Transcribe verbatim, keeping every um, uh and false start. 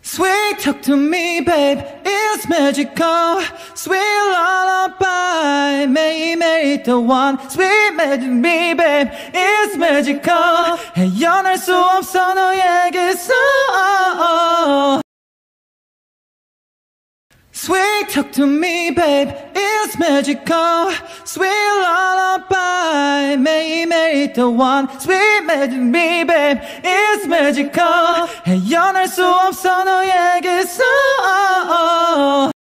Sweet talk to me babe it's magical Sweet lullaby 매일매일 또한 Sweet magic me babe it's magical 헤어날 수 없어 너에게서 Sweet talk to me babe it's magical Sweet lullaby 매일매일 또한 Sweet magic me babe it's magical 헤어날 수 없어 너에게서